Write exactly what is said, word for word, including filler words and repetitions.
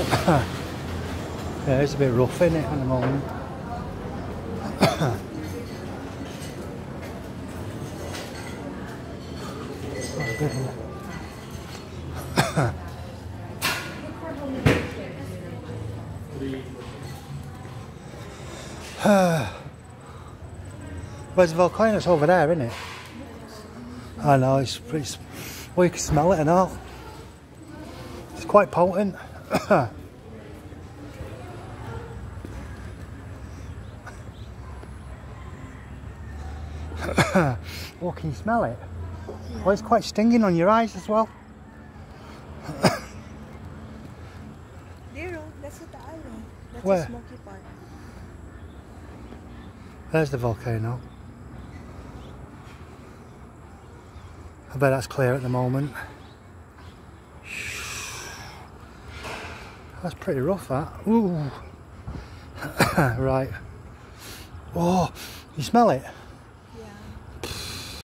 Yeah, it's a bit rough, isn't it, at the moment? Quite good, isn't it? Where's the volcano? It's over there, isn't it? I know, it's pretty... Well, you can smell it and all. It's quite potent. Oh, can you smell it? Yeah. Well, it's quite stinging on your eyes as well. There, that's the taal. That's Where? the smoky part. There's the volcano. I bet that's clear at the moment. That's pretty rough, that. Ooh. Right. Oh, you smell it?